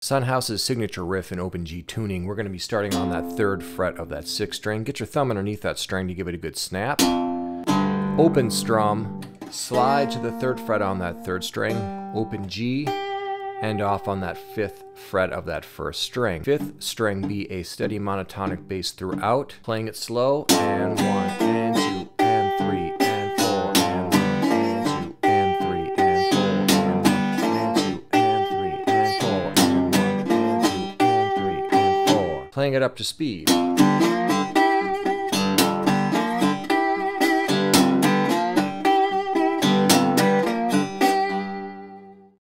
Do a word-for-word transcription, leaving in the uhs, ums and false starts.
House's signature riff in open G tuning, we're going to be starting on that third fret of that sixth string. Get your thumb underneath that string to give it a good snap. Open strum, slide to the third fret on that third string, open G, and off on that fifth fret of that first string. Fifth string be a steady monotonic bass throughout, playing it slow, and one, and two, and three, and four, and one, and two, and three, and four, and one, and two, and three, and four, and one, and two, and three, and four. Playing it up to speed.